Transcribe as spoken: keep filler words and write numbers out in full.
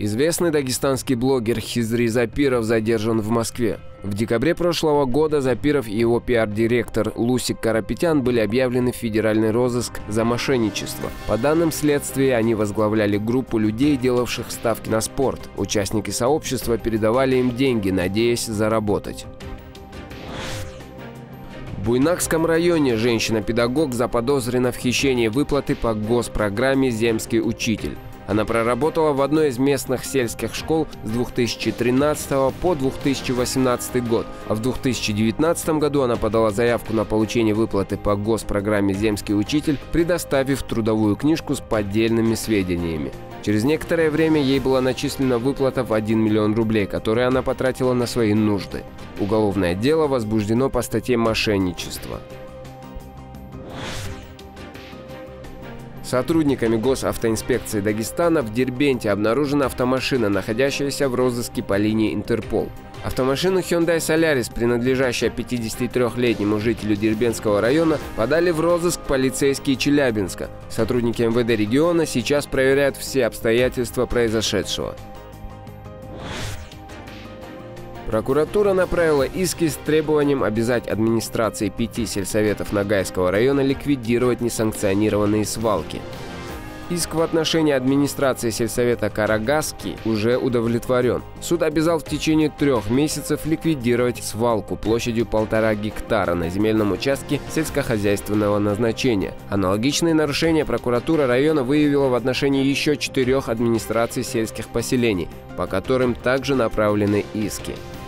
Известный дагестанский блогер Хизри Запиров задержан в Москве. В декабре прошлого года Запиров и его пиар-директор Лусик Карапетян были объявлены в федеральный розыск за мошенничество. По данным следствия, они возглавляли группу людей, делавших ставки на спорт. Участники сообщества передавали им деньги, надеясь заработать. В Буйнакском районе женщина-педагог заподозрена в хищении выплаты по госпрограмме «Земский учитель». Она проработала в одной из местных сельских школ с две тысячи тринадцатого по две тысячи восемнадцатый год, а в две тысячи девятнадцатом году она подала заявку на получение выплаты по госпрограмме «Земский учитель», предоставив трудовую книжку с поддельными сведениями. Через некоторое время ей была начислена выплата в один миллион рублей, которые она потратила на свои нужды. Уголовное дело возбуждено по статье «Мошенничество». Сотрудниками госавтоинспекции Дагестана в Дербенте обнаружена автомашина, находящаяся в розыске по линии Интерпол. Автомашину Hyundai Solaris, принадлежащая пятидесятитрёхлетнему жителю Дербентского района, подали в розыск полицейские Челябинска. Сотрудники эм вэ дэ региона сейчас проверяют все обстоятельства произошедшего. Прокуратура направила иски с требованием обязать администрации пяти сельсоветов Ногайского района ликвидировать несанкционированные свалки. Иск в отношении администрации сельсовета Карагаски уже удовлетворен. Суд обязал в течение трех месяцев ликвидировать свалку площадью полтора гектара на земельном участке сельскохозяйственного назначения. Аналогичные нарушения прокуратура района выявила в отношении еще четырех администраций сельских поселений, по которым также направлены иски.